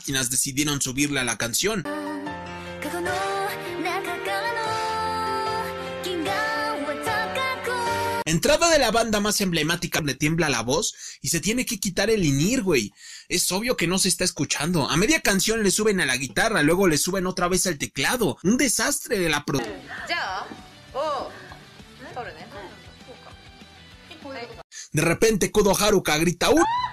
máquinas decidieron subirle a la canción. Entrada de la banda más emblemática, le tiembla la voz y se tiene que quitar el in-ear, güey. Es obvio que no se está escuchando. A media canción le suben a la guitarra, luego le suben otra vez al teclado. Un desastre de la producción. De repente Kudo Haruka grita